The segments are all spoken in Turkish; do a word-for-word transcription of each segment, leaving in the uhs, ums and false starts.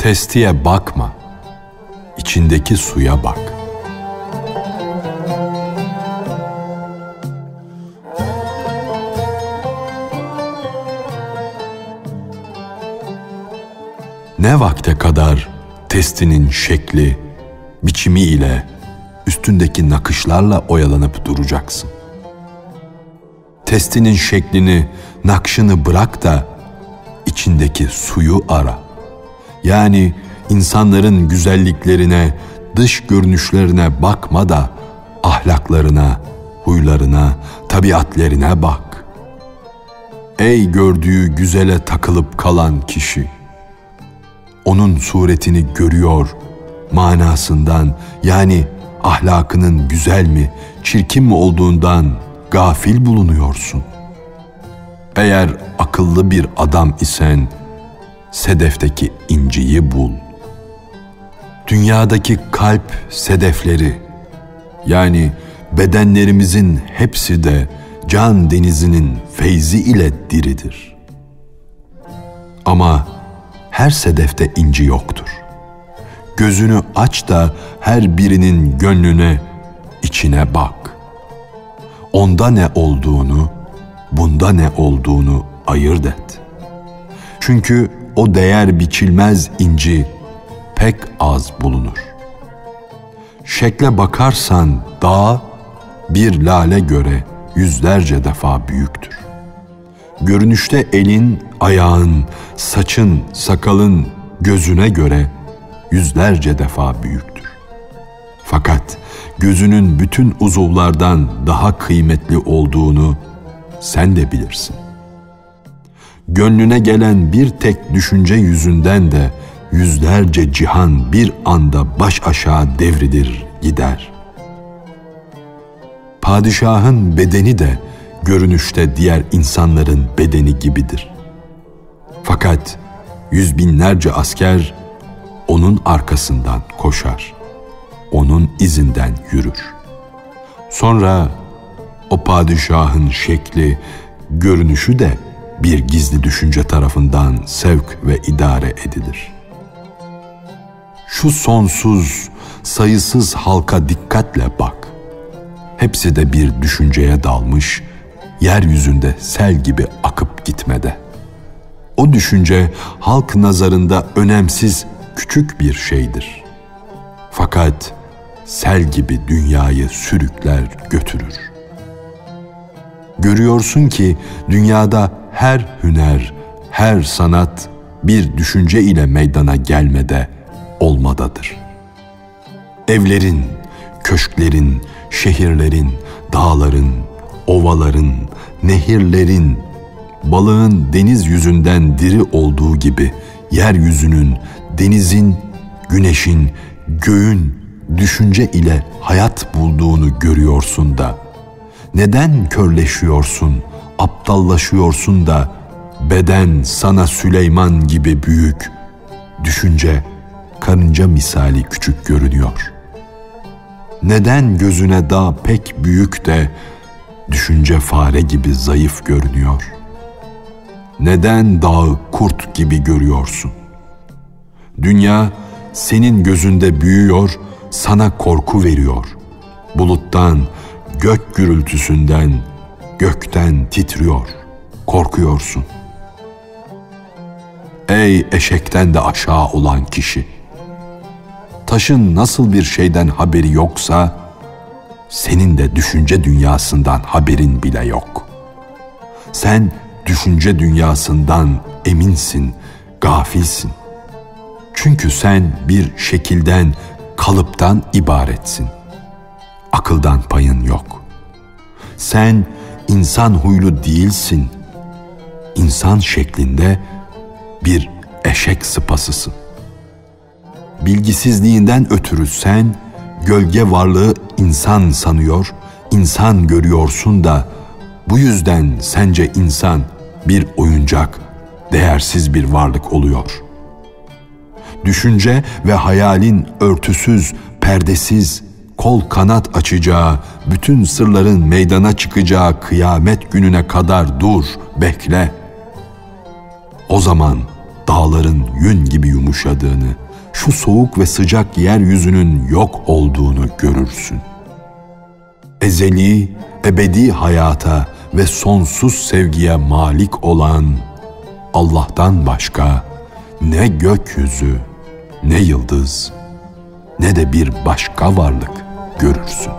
Testiye bakma, içindeki suya bak. Ne vakte kadar testinin şekli, biçimi ile, üstündeki nakışlarla oyalanıp duracaksın? Testinin şeklini, nakşını bırak da içindeki suyu ara. Yani insanların güzelliklerine, dış görünüşlerine bakma da ahlaklarına, huylarına, tabiatlerine bak. Ey gördüğü güzele takılıp kalan kişi! Onun suretini görüyor, manasından, yani ahlakının güzel mi, çirkin mi olduğundan gafil bulunuyorsun. Eğer akıllı bir adam isen, sedefteki inciyi bul. Dünyadaki kalp sedefleri, yani bedenlerimizin hepsi de can denizinin feyzi ile diridir. Ama her sedefte inci yoktur. Gözünü aç da her birinin gönlüne, içine bak. Onda ne olduğunu, bunda ne olduğunu ayırt et. Çünkü o değer biçilmez inci pek az bulunur. Şekle bakarsan dağ bir lale göre yüzlerce defa büyüktür. Görünüşte elin, ayağın, saçın, sakalın gözüne göre yüzlerce defa büyüktür. Fakat gözünün bütün uzuvlardan daha kıymetli olduğunu sen de bilirsin. Gönlüne gelen bir tek düşünce yüzünden de yüzlerce cihan bir anda baş aşağı devrilir gider. Padişahın bedeni de görünüşte diğer insanların bedeni gibidir. Fakat yüz binlerce asker onun arkasından koşar, onun izinden yürür. Sonra o padişahın şekli, görünüşü de bir gizli düşünce tarafından sevk ve idare edilir. Şu sonsuz, sayısız halka dikkatle bak. Hepsi de bir düşünceye dalmış, yeryüzünde sel gibi akıp gitmede. O düşünce halk nazarında önemsiz, küçük bir şeydir. Fakat sel gibi dünyayı sürükler götürür. Görüyorsun ki dünyada her hüner, her sanat bir düşünce ile meydana gelmede, olmadadır. Evlerin, köşklerin, şehirlerin, dağların, ovaların, nehirlerin, balığın deniz yüzünden diri olduğu gibi yeryüzünün, denizin, güneşin, göğün düşünce ile hayat bulduğunu görüyorsun da neden körleşiyorsun, aptallaşıyorsun da beden sana Süleyman gibi büyük, düşünce karınca misali küçük görünüyor? Neden gözüne dağ pek büyük de düşünce fare gibi zayıf görünüyor? Neden dağı kurt gibi görüyorsun? Dünya senin gözünde büyüyor, sana korku veriyor. Buluttan, gök gürültüsünden, gökten titriyor, korkuyorsun. Ey eşekten de aşağı olan kişi! Taşın nasıl bir şeyden haberi yoksa, senin de düşünce dünyasından haberin bile yok. Sen düşünce dünyasından eminsin, gafilsin. Çünkü sen bir şekilden, kalıptan ibaretsin. Akıldan payın yok. Sen insan huylu değilsin. İnsan şeklinde bir eşek sıpasısın. Bilgisizliğinden ötürü sen gölge varlığı insan sanıyor, insan görüyorsun da bu yüzden sence insan bir oyuncak, değersiz bir varlık oluyor. Düşünce ve hayalin örtüsüz, perdesiz, kol kanat açacağı, bütün sırların meydana çıkacağı kıyamet gününe kadar dur, bekle. O zaman dağların yün gibi yumuşadığını, şu soğuk ve sıcak yeryüzünün yok olduğunu görürsün. Ezeli, ebedi hayata ve sonsuz sevgiye malik olan Allah'tan başka ne gökyüzü, ne yıldız, ne de bir başka varlık görürsün.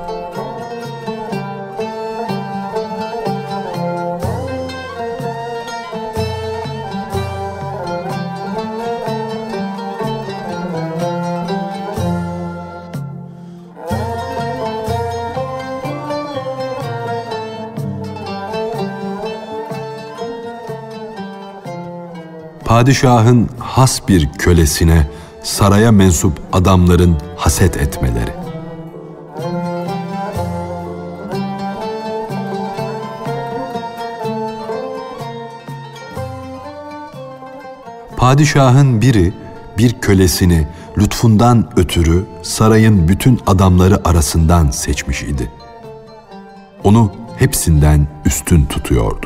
Padişahın has bir kölesine saraya mensup adamların haset etmeleri. Padişahın biri bir kölesini lütfundan ötürü sarayın bütün adamları arasından seçmiş idi. Onu hepsinden üstün tutuyordu.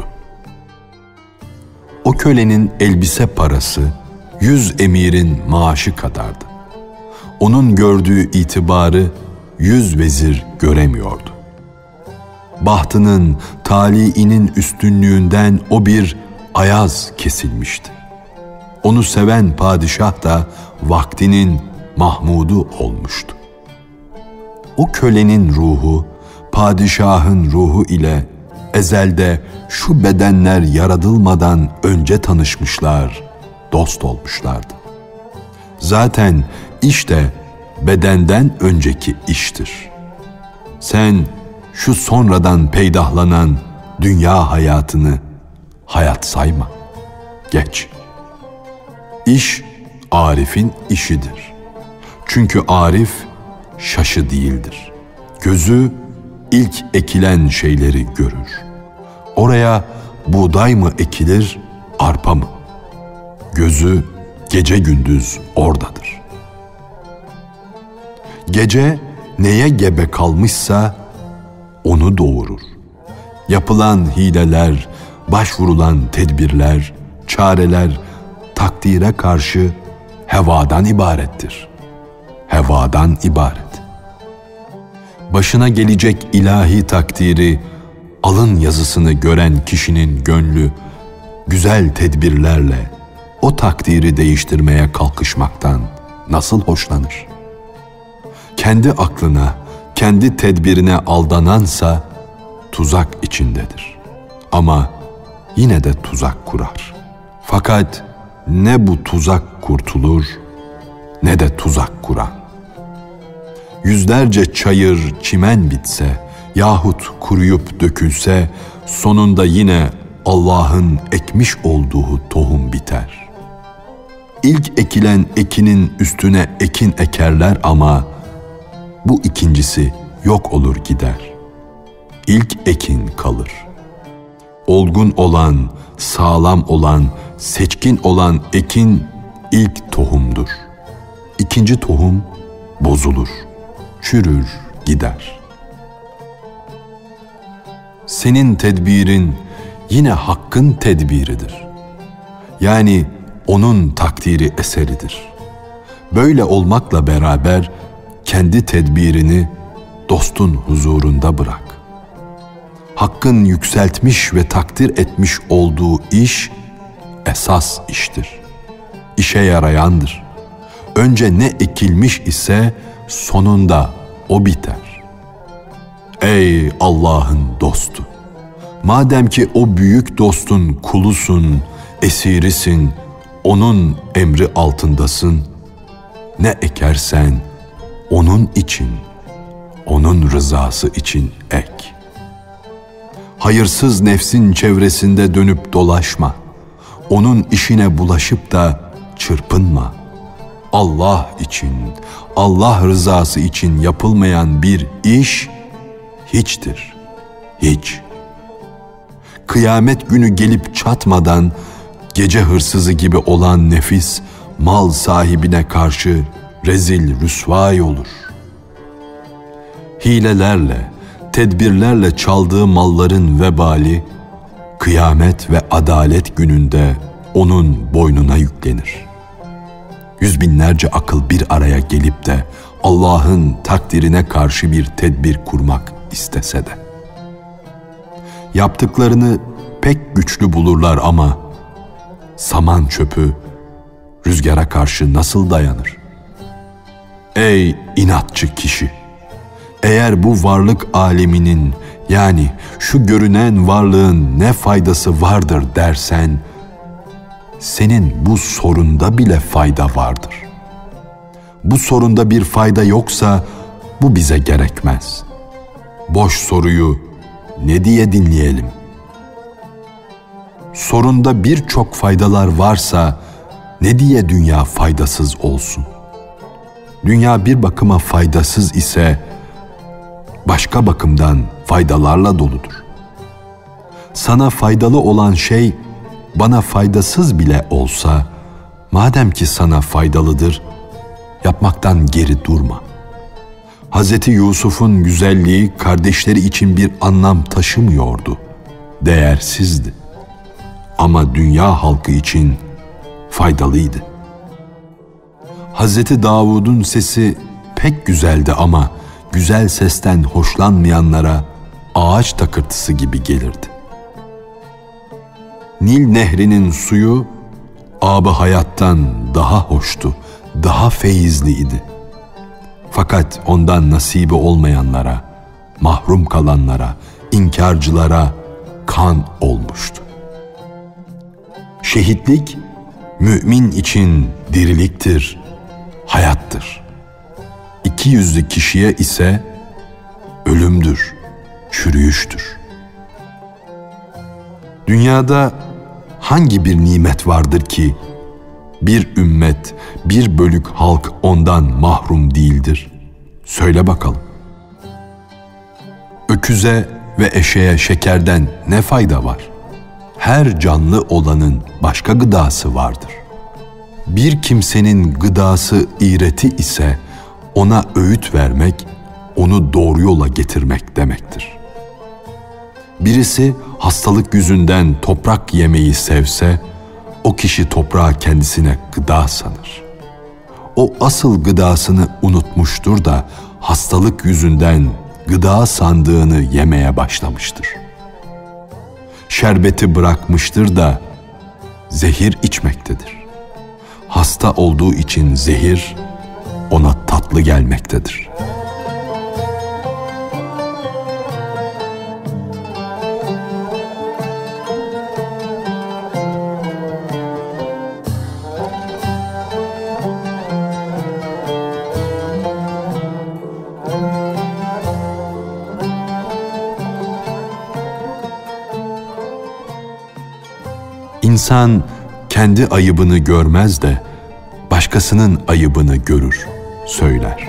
O kölenin elbise parası yüz emirin maaşı kadardı. Onun gördüğü itibarı yüz vezir göremiyordu. Bahtının, taliinin üstünlüğünden o bir ayaz kesilmişti. Onu seven padişah da vaktinin Mahmudu olmuştu. O kölenin ruhu, padişahın ruhu ile ezelde şu bedenler yaratılmadan önce tanışmışlar, dost olmuşlardı. Zaten iş de bedenden önceki iştir. Sen şu sonradan peydahlanan dünya hayatını hayat sayma, geç. İş Arif'in işidir. Çünkü Arif şaşı değildir. Gözü ilk ekilen şeyleri görür. Oraya buğday mı ekilir, arpa mı? Gözü gece gündüz oradadır. Gece neye gebe kalmışsa onu doğurur. Yapılan hileler, başvurulan tedbirler, çareler takdire karşı hevadan ibarettir. Hevadan ibaret. Başına gelecek ilahi takdiri, alın yazısını gören kişinin gönlü güzel tedbirlerle o takdiri değiştirmeye kalkışmaktan nasıl hoşlanır? Kendi aklına, kendi tedbirine aldanansa tuzak içindedir. Ama yine de tuzak kurar. Fakat ne bu tuzak kurtulur ne de tuzak kuran. Yüzlerce çayır, çimen bitse yahut kuruyup dökülse sonunda yine Allah'ın ekmiş olduğu tohum biter. İlk ekilen ekinin üstüne ekin ekerler ama bu ikincisi yok olur gider. İlk ekin kalır. Olgun olan, sağlam olan, seçkin olan ekin ilk tohumdur. İkinci tohum bozulur, çürür, gider. Senin tedbirin yine Hakk'ın tedbiridir. Yani onun takdiri eseridir. Böyle olmakla beraber kendi tedbirini dostun huzurunda bırak. Hakk'ın yükseltmiş ve takdir etmiş olduğu iş esas iştir. İşe yarayandır. Önce ne ekilmiş ise sonunda o biter. Ey Allah'ın dostu! Madem ki o büyük dostun kulusun, esirisin, onun emri altındasın, ne ekersen onun için, onun rızası için ek. Hayırsız nefsin çevresinde dönüp dolaşma. Onun işine bulaşıp da çırpınma. Allah için, Allah rızası için yapılmayan bir iş hiçtir, hiç. Kıyamet günü gelip çatmadan gece hırsızı gibi olan nefis mal sahibine karşı rezil rüsvay olur. Hilelerle, tedbirlerle çaldığı malların vebali kıyamet ve adalet gününde onun boynuna yüklenir. Yüz binlerce akıl bir araya gelip de Allah'ın takdirine karşı bir tedbir kurmak istese de. Yaptıklarını pek güçlü bulurlar ama saman çöpü rüzgara karşı nasıl dayanır? Ey inatçı kişi! Eğer bu varlık aleminin, yani şu görünen varlığın ne faydası vardır dersen, senin bu sorunda bile fayda vardır. Bu sorunda bir fayda yoksa bu bize gerekmez. Boş soruyu ne diye dinleyelim? Sorunda birçok faydalar varsa ne diye dünya faydasız olsun? Dünya bir bakıma faydasız ise başka bakımdan faydalarla doludur. Sana faydalı olan şey bana faydasız bile olsa, madem ki sana faydalıdır, yapmaktan geri durma. Hazreti Yusuf'un güzelliği kardeşleri için bir anlam taşımıyordu, değersizdi. Ama dünya halkı için faydalıydı. Hazreti Davud'un sesi pek güzeldi ama güzel sesten hoşlanmayanlara ağaç takırtısı gibi gelirdi. Nil nehrinin suyu ab-ı hayattan daha hoştu, daha feyizliydi. Fakat ondan nasibi olmayanlara, mahrum kalanlara, inkarcılara kan olmuştu. Şehitlik, mümin için diriliktir, hayattır. İki yüzlü kişiye ise ölümdür, çürüyüştür. Dünyada hangi bir nimet vardır ki bir ümmet, bir bölük halk ondan mahrum değildir? Söyle bakalım. Öküze ve eşeğe şekerden ne fayda var? Her canlı olanın başka gıdası vardır. Bir kimsenin gıdası iğreti ise ona öğüt vermek, onu doğru yola getirmek demektir. Birisi hastalık yüzünden toprak yemeyi sevse, o kişi toprağı kendisine gıda sanır. O asıl gıdasını unutmuştur da hastalık yüzünden gıda sandığını yemeye başlamıştır. Şerbeti bırakmıştır da zehir içmektedir. Hasta olduğu için zehir ona tatlı gelmektedir. İnsan kendi ayıbını görmez de başkasının ayıbını görür, söyler.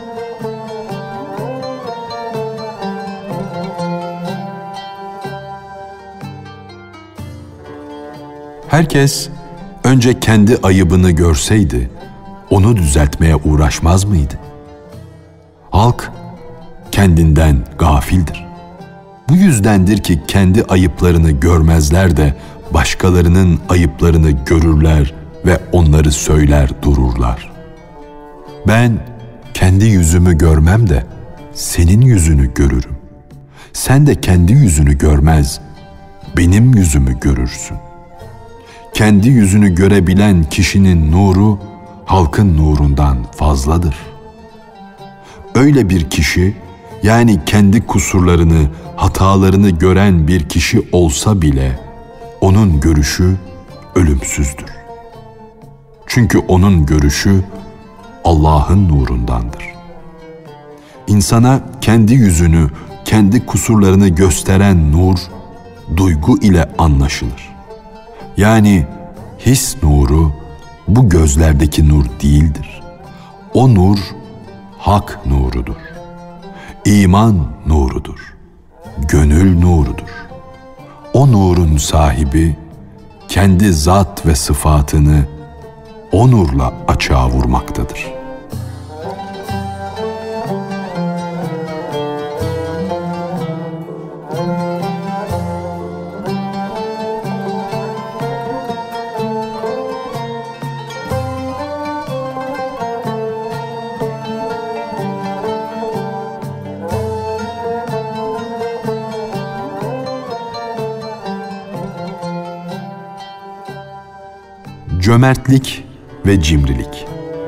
Herkes önce kendi ayıbını görseydi, onu düzeltmeye uğraşmaz mıydı? Halk kendinden gafildir. Bu yüzdendir ki kendi ayıplarını görmezler de başkalarının ayıplarını görürler ve onları söyler dururlar. Ben kendi yüzümü görmem de senin yüzünü görürüm. Sen de kendi yüzünü görmez, benim yüzümü görürsün. Kendi yüzünü görebilen kişinin nuru halkın nurundan fazladır. Öyle bir kişi, yani kendi kusurlarını, hatalarını gören bir kişi olsa bile onun görüşü ölümsüzdür. Çünkü onun görüşü Allah'ın nurundandır. İnsana kendi yüzünü, kendi kusurlarını gösteren nur, duygu ile anlaşılır. Yani his nuru bu gözlerdeki nur değildir. O nur hak nurudur. İman nurudur. Gönül nurudur. O nurun sahibi kendi zat ve sıfatını o nurla açığa vurmaktadır. Cömertlik ve cimrilik.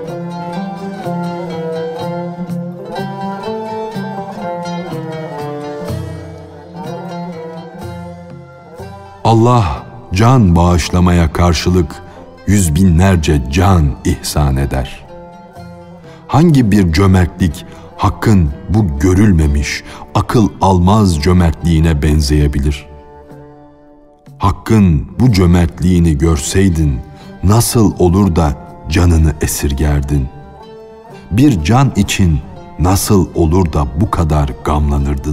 Allah can bağışlamaya karşılık yüz binlerce can ihsan eder. Hangi bir cömertlik Hakk'ın bu görülmemiş, akıl almaz cömertliğine benzeyebilir? Hakk'ın bu cömertliğini görseydin, nasıl olur da canını esirgerdin? Bir can için nasıl olur da bu kadar gamlanırdın?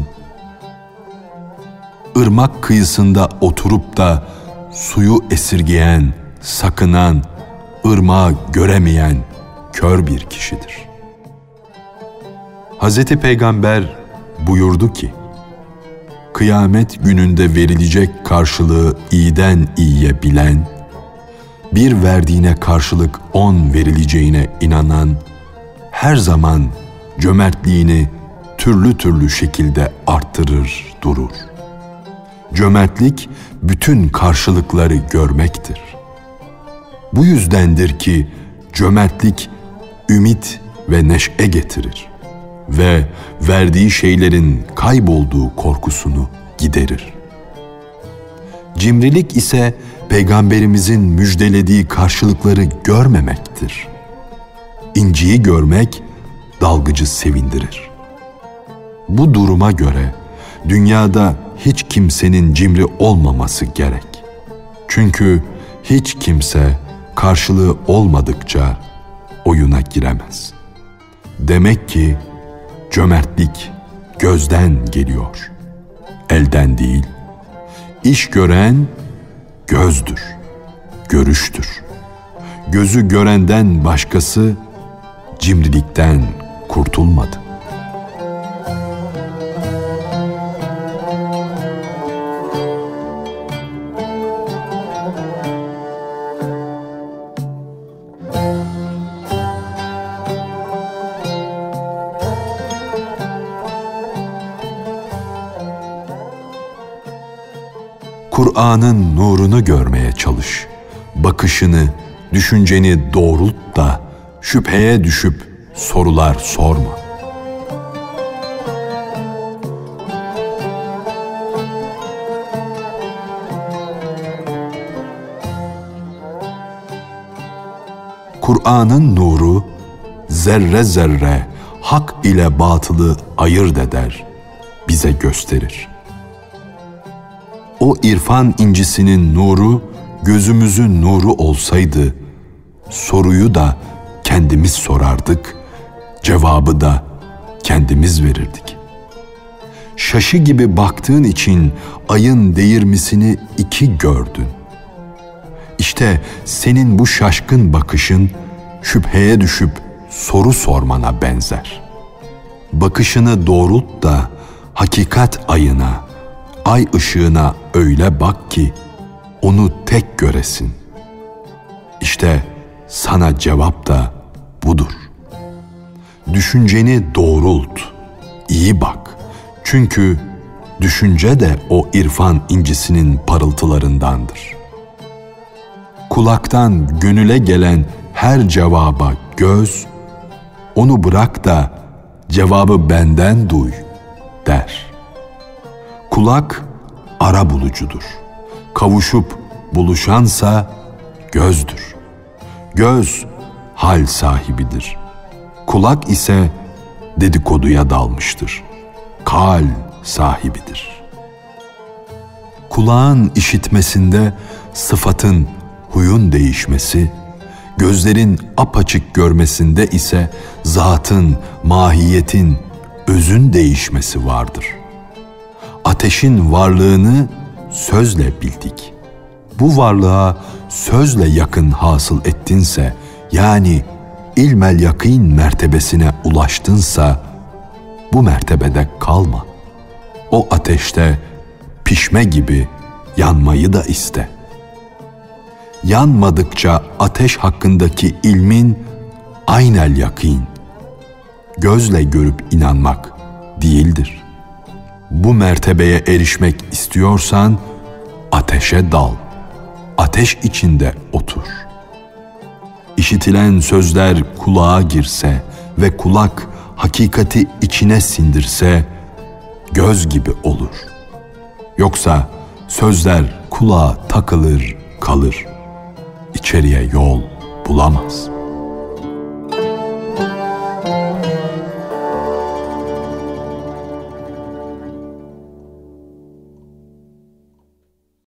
Irmak kıyısında oturup da suyu esirgeyen, sakınan, ırmağı göremeyen kör bir kişidir. Hazreti Peygamber buyurdu ki, kıyamet gününde verilecek karşılığı iyiden iyiye bilen, bir verdiğine karşılık on verileceğine inanan, her zaman cömertliğini türlü türlü şekilde arttırır durur. Cömertlik bütün karşılıkları görmektir. Bu yüzdendir ki cömertlik ümit ve neşe getirir ve verdiği şeylerin kaybolduğu korkusunu giderir. Cimrilik ise Peygamberimizin müjdelediği karşılıkları görmemektir. İnciyi görmek dalgıcı sevindirir. Bu duruma göre dünyada hiç kimsenin cimri olmaması gerek. Çünkü hiç kimse karşılığı olmadıkça oyuna giremez. Demek ki cömertlik gözden geliyor, elden değil. İş gören gözdür, görüştür. Gözü görenden başkası cimrilikten kurtulmadı. Kur'an'ın nurunu görmeye çalış. Bakışını, düşünceni doğrult da şüpheye düşüp sorular sorma. Kur'an'ın nuru zerre zerre hak ile batılı ayırt eder, bize gösterir. O irfan incisinin nuru gözümüzün nuru olsaydı, soruyu da kendimiz sorardık, cevabı da kendimiz verirdik. Şaşı gibi baktığın için ayın değirmisini iki gördün. İşte senin bu şaşkın bakışın şüpheye düşüp soru sormana benzer. Bakışını doğrult da hakikat ayına, ay ışığına öyle bak ki onu tek göresin. İşte sana cevap da budur. Düşünceni doğrult, iyi bak. Çünkü düşünce de o irfan incisinin parıltılarındandır. Kulaktan gönüle gelen her cevaba göz, onu bırak da cevabı benden duy der. Kulak ara bulucudur. Kavuşup buluşansa gözdür. Göz hal sahibidir. Kulak ise dedikoduya dalmıştır. Kal sahibidir. Kulağın işitmesinde sıfatın, huyun değişmesi, gözlerin apaçık görmesinde ise zatın, mahiyetin, özün değişmesi vardır. Ateşin varlığını sözle bildik. Bu varlığa sözle yakın hasıl ettinse, yani ilmel yakîn mertebesine ulaştınsa, bu mertebede kalma. O ateşte pişme gibi yanmayı da iste. Yanmadıkça ateş hakkındaki ilmin aynel yakîn, gözle görüp inanmak değildir. Bu mertebeye erişmek istiyorsan ateşe dal, ateş içinde otur. işitilen sözler kulağa girse ve kulak hakikati içine sindirse göz gibi olur. Yoksa sözler kulağa takılır kalır, içeriye yol bulamaz.''